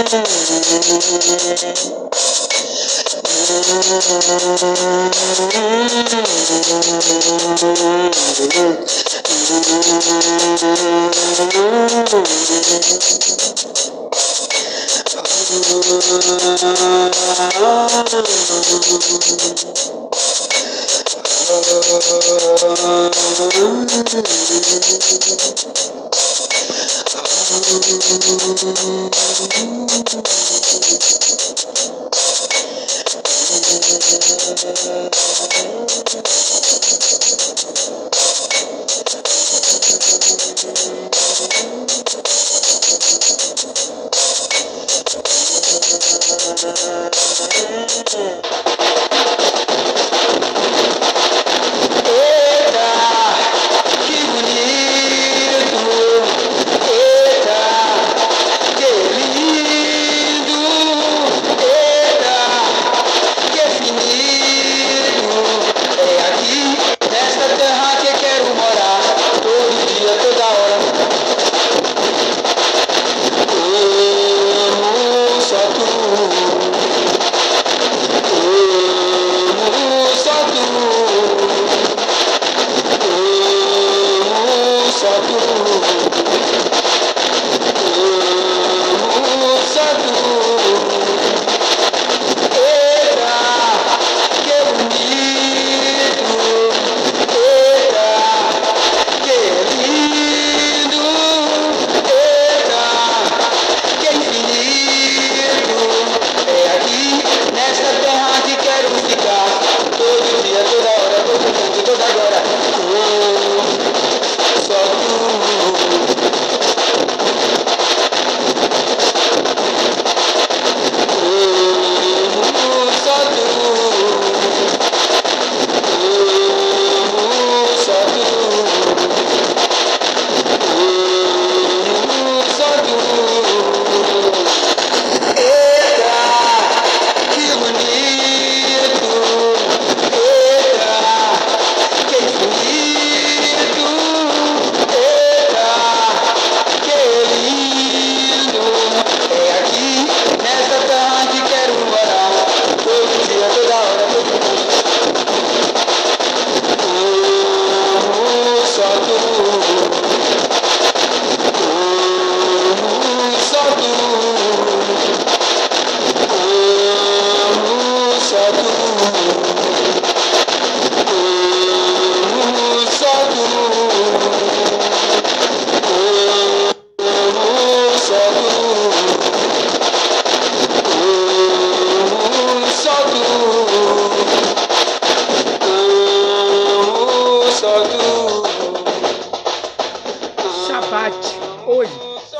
Hoje,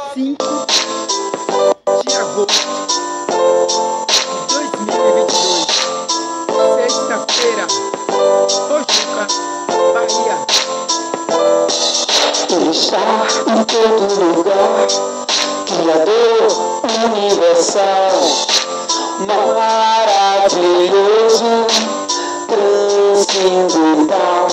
5 de agosto de 2022, sexta-feira, Pojuca, Bahia. Ele está em todo lugar, Criador universal, maravilhoso, transcendental,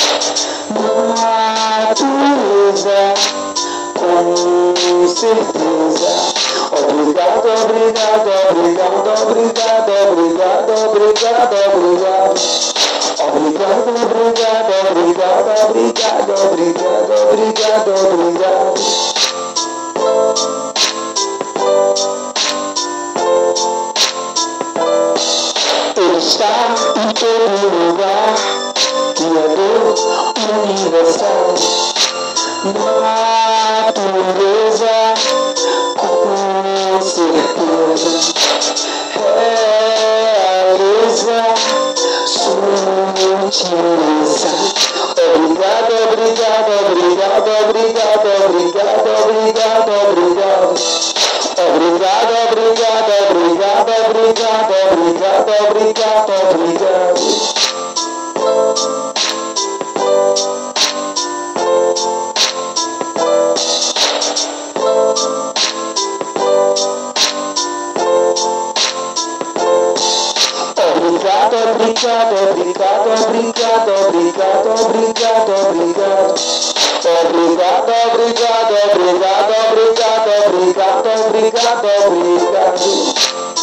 natureza, com certeza. Obrigado, obrigado, obrigado, obrigado, obrigado, obrigado, obrigado. Obrigado, obrigado, obrigado, obrigado, obrigado, obrigado, obrigado. Ele está em todo lugar, Criador universal, natureza, com certeza, realiza sutileza. Obrigado, obrigado, obrigado, obrigado, obrigado, obrigado, obrigado. Obrigado, obrigado, obrigado, obrigado, obrigado, obrigado, obrigado. Obrigado, obrigado, obrigado, obrigado, obrigado, obrigado, obrigado. Obrigado, obrigado, obrigado, obrigado, obrigado, obrigado, obrigado.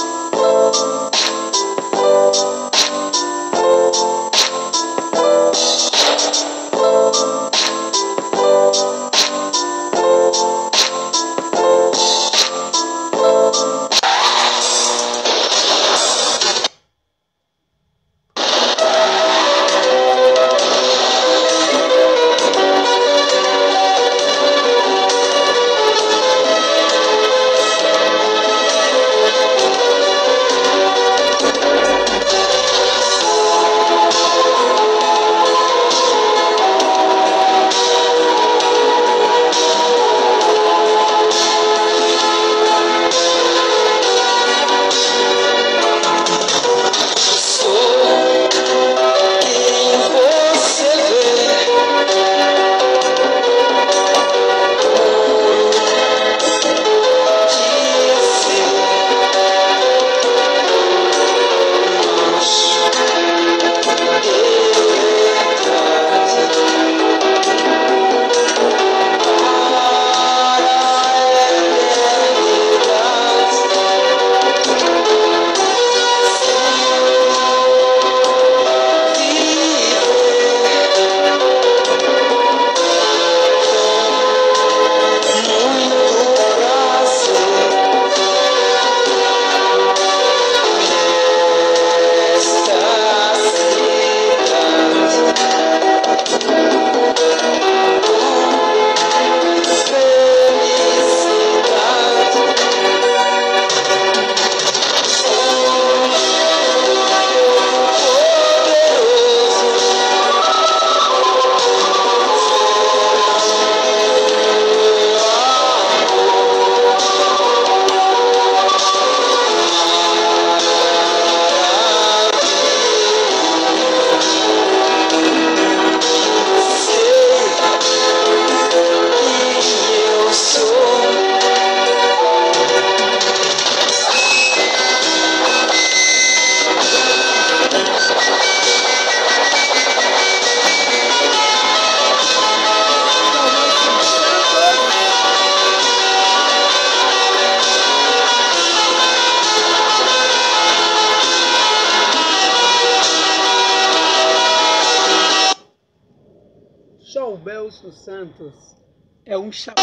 Belso Santos é um chamado.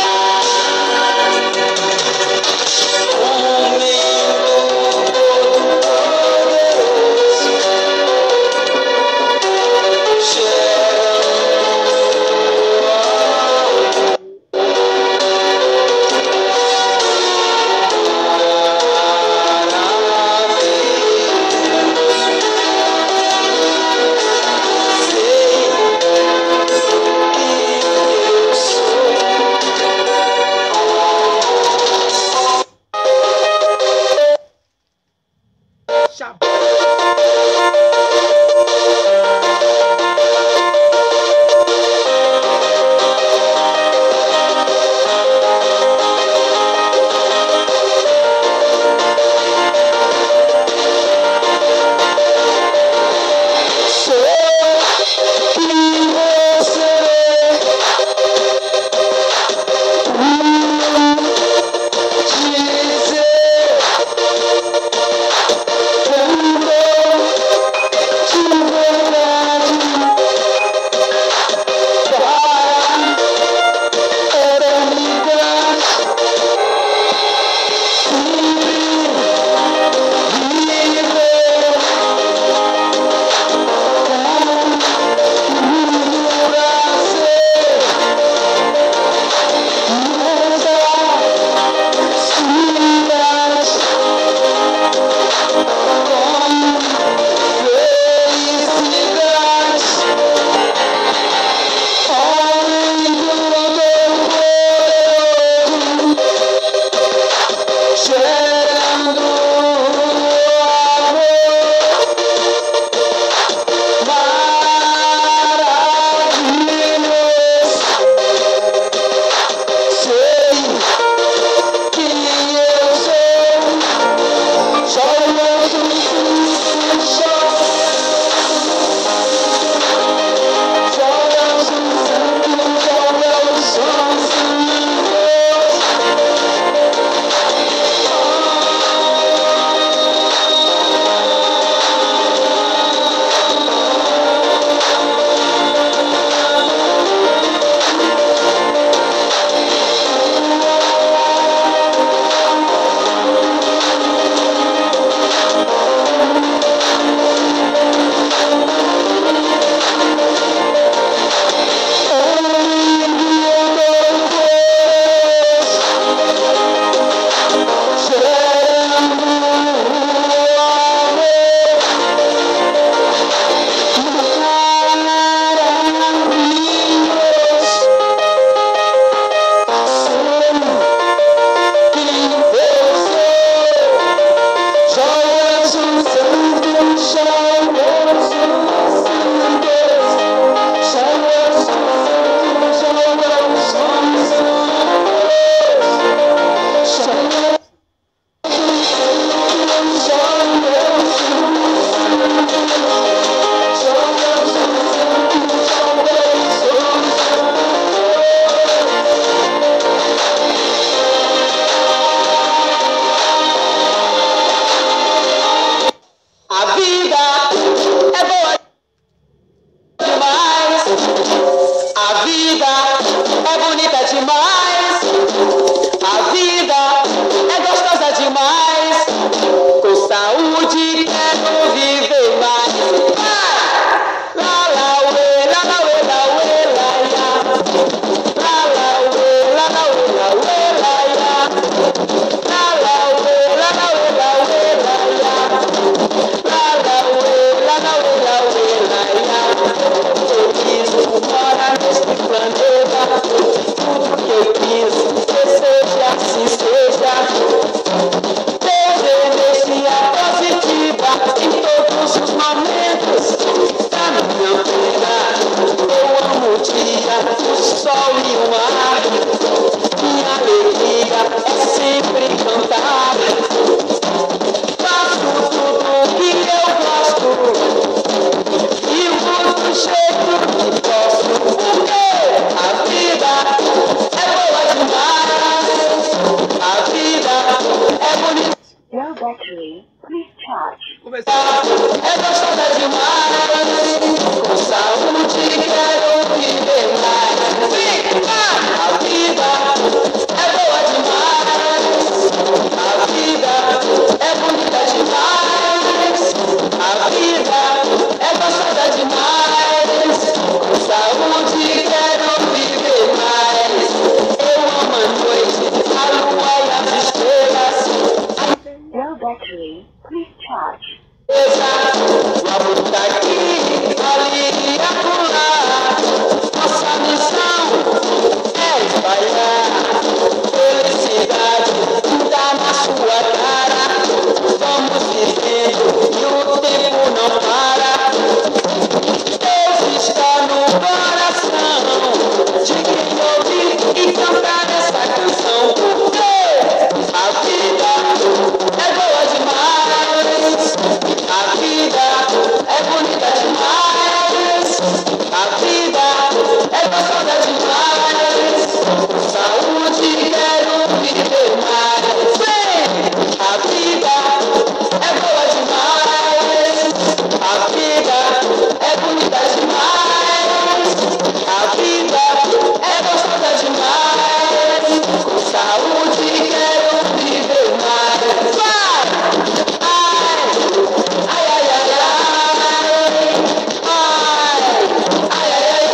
é bonita. No battery, please charge. Começou. É gostosa demais, com saúde quero viver mais. A vida é boa demais, a vida é bonita demais, a vida é gostosa demais, com saúde quero viver mais. Eu amo a noite, a lua e as estrelas. No battery, please charge. Vamos daqui, ali e acolá. Nossa missão é espalhar felicidade, pintar na sua cara. Vamos viver e o tempo não para. Deus está no coração de quem ouvir e cantar essa canção. Porque a vida é boa demais. A vida é bonita demais. A vida é gostosa demais. Saúde quero viver mais. Vem! A vida é boa demais. A vida é bonita demais. A vida é gostosa demais. Saúde quero viver mais. Vai! Ai, ai, ai, ai, ai, ai, ai,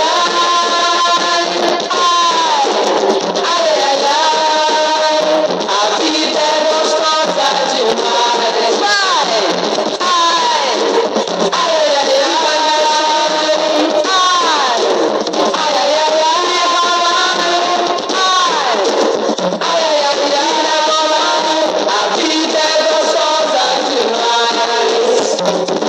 ai, ai, ai, ai, a vida é gostosa demais. Vai! Ai, ai, ai, ai, ai, ai, ai, ai, a vida é gostosa demais.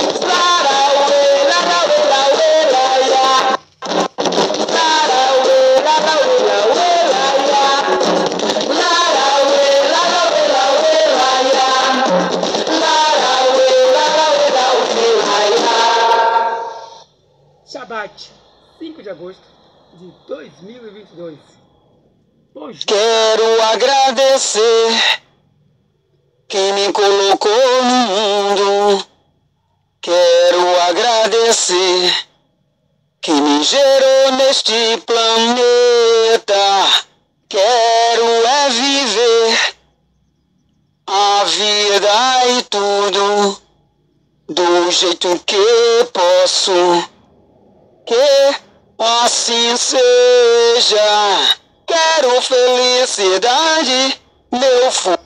Shabat, 5 de agosto de 2022. Bom dia. Quero agradecer quem me colocou no mundo. Quero agradecer quem me gerou neste planeta. Quero é viver a vida e tudo do jeito que posso. Que assim seja. Quero felicidade, meu futuro.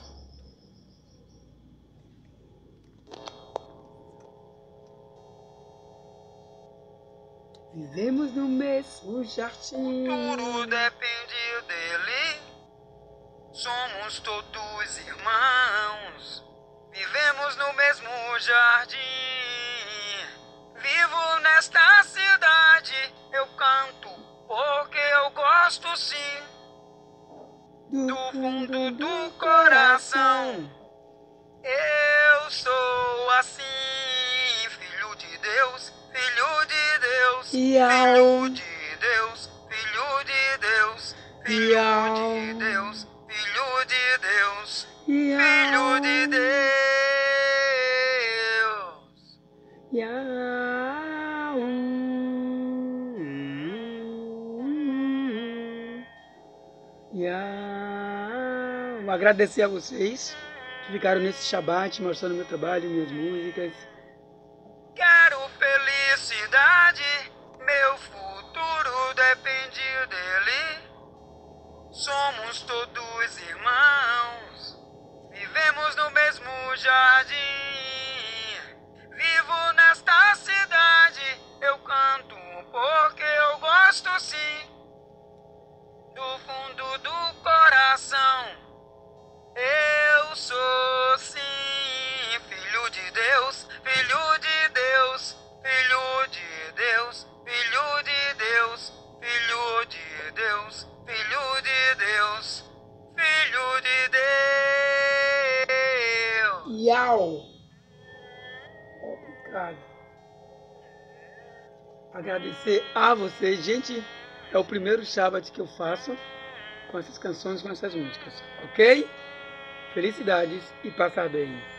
Vivemos no mesmo jardim. Tudo depende dele. Somos todos irmãos. Vivemos no mesmo jardim. Vivo nesta cidade. Eu canto porque eu gosto sim. Do fundo do coração. Eu sou assim. Filho de Deus. Filho de Deus. Filho de Deus. Filho de Deus. Filho de Deus. Filho de Deus. Filho de Deus. Agradecer a vocês que ficaram nesse Shabat mostrando meu trabalho, minhas músicas. Quero felicidade, meu futuro depende dele. Somos todos irmãos, vivemos no mesmo jardim. Vivo nesta cidade, eu canto porque eu gosto sim. Do fundo do coração. Eu sou sim, filho de Deus, filho de Deus, filho de Deus, filho de Deus, filho de Deus, filho de Deus, filho de Deus. Iau! Obrigado. Agradecer a vocês, gente. É o primeiro Shabat que eu faço com essas canções, com essas músicas, ok? felicidades e passar bem.